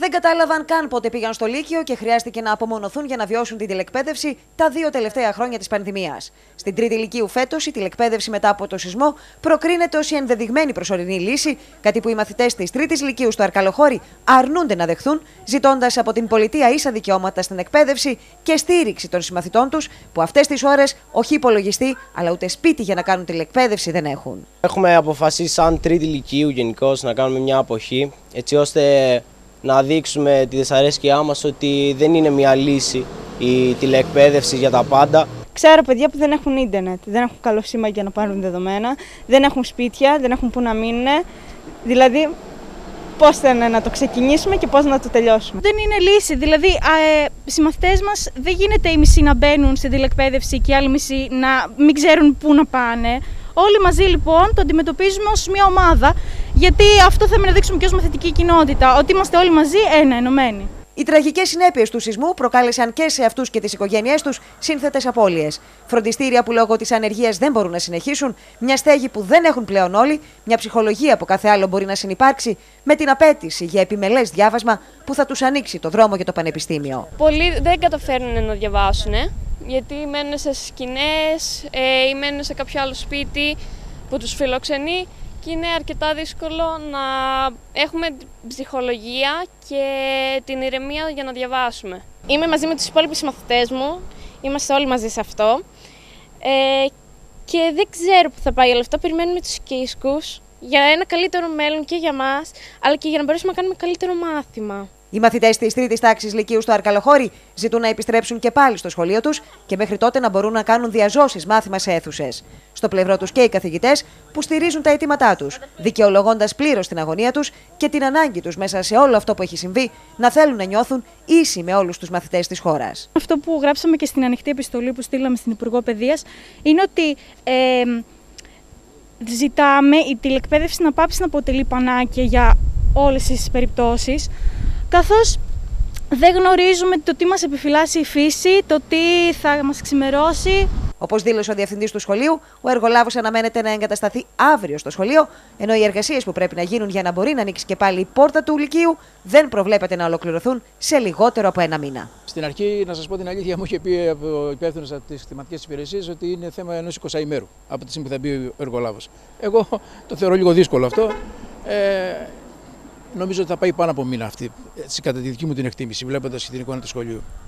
Δεν κατάλαβαν καν πότε πήγαν στο Λύκειο και χρειάστηκε να απομονωθούν για να βιώσουν την τηλεκπαίδευση τα 2 τελευταία χρόνια της πανδημίας. Στην Τρίτη Λυκείου φέτος, η τηλεκπαίδευση μετά από το σεισμό προκρίνεται ως η ενδεδειγμένη προσωρινή λύση, κάτι που οι μαθητές της Τρίτης Λυκείου στο Αρκαλοχώρι αρνούνται να δεχθούν, ζητώντας από την πολιτεία ίσα δικαιώματα στην εκπαίδευση και στήριξη των συμμαθητών τους, που αυτές τις ώρες όχι υπολογιστή, αλλά ούτε σπίτι για να κάνουν τηλεκπαίδευση δεν έχουν. Έχουμε αποφασίσει, σαν Τρίτη Λυκείου γενικώς, να κάνουμε μια αποχή, έτσι ώστε να δείξουμε τη δυσαρέσκειά μας ότι δεν είναι μια λύση η τηλεεκπαίδευση για τα πάντα. Ξέρω παιδιά που δεν έχουν ίντερνετ, δεν έχουν καλό σήμα για να πάρουν δεδομένα, δεν έχουν σπίτια, δεν έχουν που να μείνουν. Δηλαδή, πώς θέλουν να το ξεκινήσουμε και πώς να το τελειώσουμε. Δεν είναι λύση. Δηλαδή, οι συμμαθητές μας δεν γίνεται οι μισοί να μπαίνουν στην τηλεκπαίδευση και οι άλλοι μισοί να μην ξέρουν πού να πάνε. Όλοι μαζί λοιπόν το αντιμετωπίζουμε ως μια ομάδα, γιατί αυτό θέλουμε να δείξουμε και ως μαθητική κοινότητα, ότι είμαστε όλοι μαζί ενωμένοι. Οι τραγικές συνέπειες του σεισμού προκάλεσαν και σε αυτούς και τις οικογένειές τους σύνθετες απώλειες. Φροντιστήρια που λόγω της ανεργίας δεν μπορούν να συνεχίσουν, μια στέγη που δεν έχουν πλέον όλοι, μια ψυχολογία που κάθε άλλο μπορεί να συνυπάρξει, με την απέτηση για επιμελές διάβασμα που θα τους ανοίξει το δρόμο για το πανεπιστήμιο. Πολλοί δεν καταφέρνουν να διαβάσουν, γιατί μένουν σε σκηνές ή μένουν σε κάποιο άλλο σπίτι που τους φιλοξενεί. Και είναι αρκετά δύσκολο να έχουμε ψυχολογία και την ηρεμία για να διαβάσουμε. Είμαι μαζί με τους υπόλοιπους μαθητές μου, είμαστε όλοι μαζί σε αυτό και δεν ξέρω που θα πάει όλο αυτό. Περιμένουμε τους οικίσκους για ένα καλύτερο μέλλον και για μας, αλλά και για να μπορέσουμε να κάνουμε καλύτερο μάθημα. Οι μαθητές της Τρίτης Τάξης Λυκείου στο Αρκαλοχώρι ζητούν να επιστρέψουν και πάλι στο σχολείο τους και μέχρι τότε να μπορούν να κάνουν διαζώσεις μάθημα σε αίθουσες. Στο πλευρό τους και οι καθηγητές που στηρίζουν τα αιτήματά τους, δικαιολογώντας πλήρως την αγωνία τους και την ανάγκη τους μέσα σε όλο αυτό που έχει συμβεί να θέλουν να νιώθουν ίσοι με όλους τους μαθητές της χώρας. Αυτό που γράψαμε και στην ανοιχτή επιστολή που στείλαμε στην Υπουργό Παιδείας είναι ότι ζητάμε η τηλεκπαίδευση να πάψει να αποτελεί πανάκια για όλες τις περιπτώσεις, καθώς δεν γνωρίζουμε το τι μας επιφυλάσσει η φύση, το τι θα μας ξημερώσει. Όπως δήλωσε ο διευθυντής του σχολείου, ο εργολάβος αναμένεται να εγκατασταθεί αύριο στο σχολείο, ενώ οι εργασίες που πρέπει να γίνουν για να μπορεί να ανοίξει και πάλι η πόρτα του Λυκείου δεν προβλέπεται να ολοκληρωθούν σε λιγότερο από 1 μήνα. Στην αρχή, να σας πω την αλήθεια, μου είχε πει ο υπεύθυνος από τις θεματικές υπηρεσίες ότι είναι θέμα ενός 20 ημέρου από τη στιγμή που θα μπει ο εργολάβος. Εγώ το θεωρώ λίγο δύσκολο αυτό. Νομίζω ότι θα πάει πάνω από μήνα αυτή, κατά τη δική μου την εκτίμηση, βλέποντας την εικόνα του σχολείου.